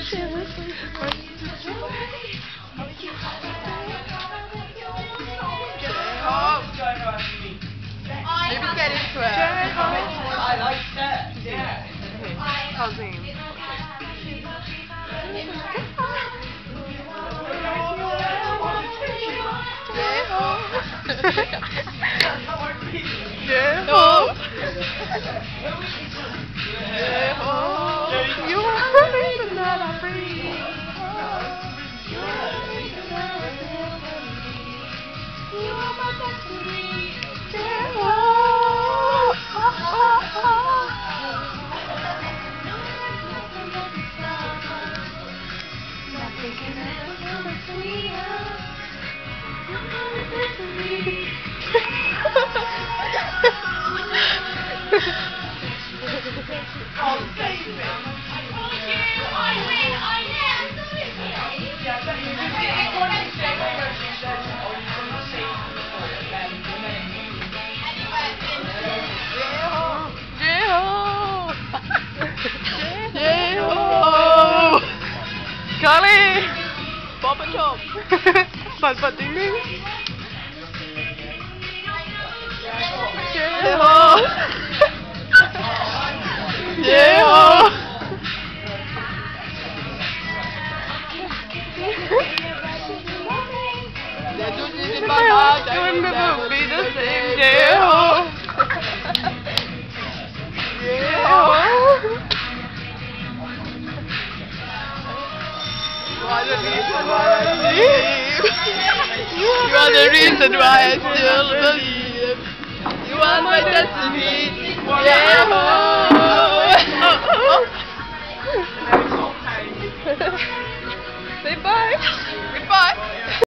Maybe get into it. I like that. Yeah. Can't sing. J-Hope. You are the reason that I breathe. You are my destiny. J-Hope. Nothing can ever be sweeter. You're my destiny. Oh, save it. I win, I am. Yeah, but you just say what you say, or you gonna say before and then J-Hope. Carly. Pop and chop. Pat ding ding. J-Hope. J-Hope. You'll never be the same. J-Hope. J-Hope. You are the reason why I still believe. You are my destiny. J-Hope. Say bye. Goodbye.